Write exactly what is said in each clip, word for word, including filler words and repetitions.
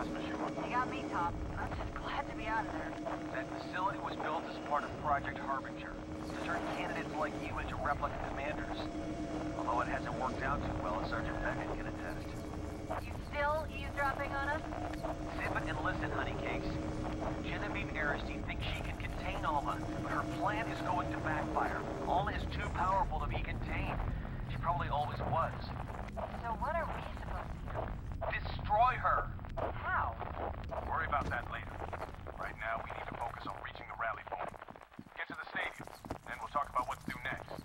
That's for sure. You got me, Top. I'm just glad to be out of there. That facility was built as part of Project Harbinger to turn candidates like you into replica commanders. Although it hasn't worked out too well, as Sergeant Beckett can attest. You still eavesdropping on us? Sip it and listen, honeycakes. Genevieve Aristide thinks she can contain Alma, but her plan is going to backfire. Alma is too powerful to be contained. She probably always was. So what are we supposed to do? Destroy her! How? Worry about that later. Right now, we need to focus on reaching the rally point. Get to the stadium, then we'll talk about what to do next.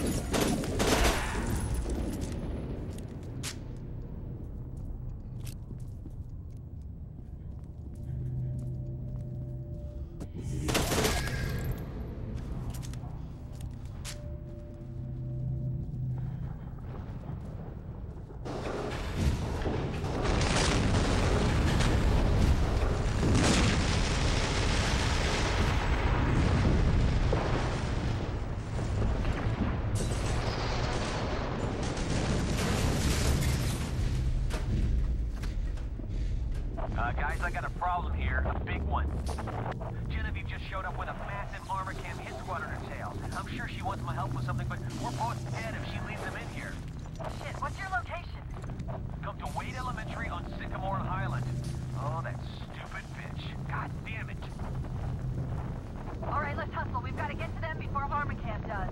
Uh, guys, I got a problem here. A big one. Genevieve just showed up with a massive armor cam hit squad on her tail. I'm sure she wants my help with something, but we're both dead if she leaves them in here. Shit, what's your location? Come to Wade Elementary on Sycamore and Highland. Oh, that stupid bitch. God damn it. All right, let's hustle. We've got to get to them before armor cam does.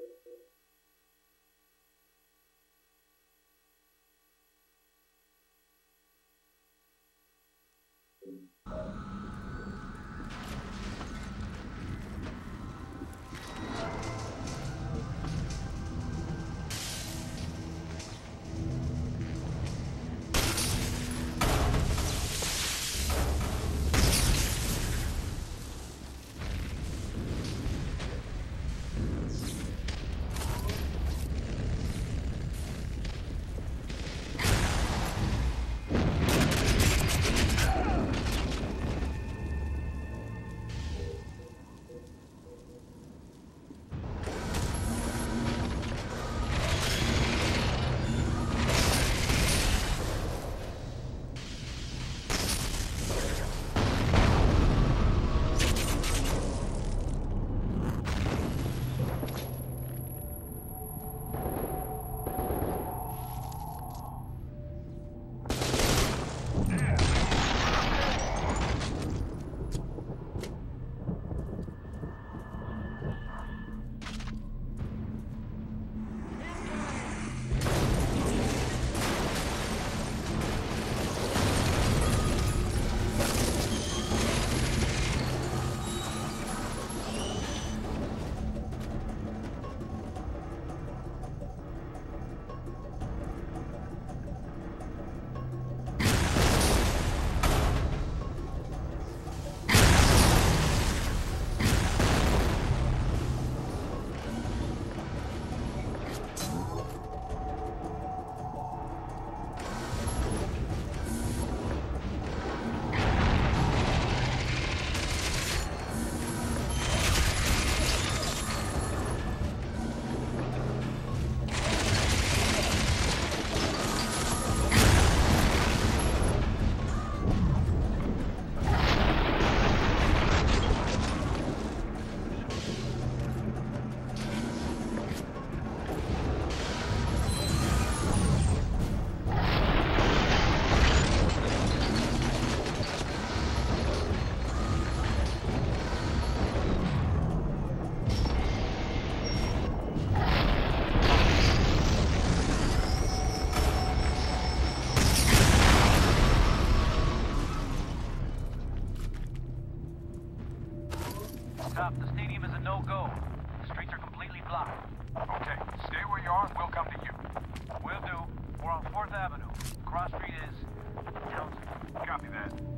Top, the stadium is a no-go. The streets are completely blocked. Okay, stay where you are and we'll come to you. Will do. We're on fourth Avenue. Cross Street is Townsend. Copy that.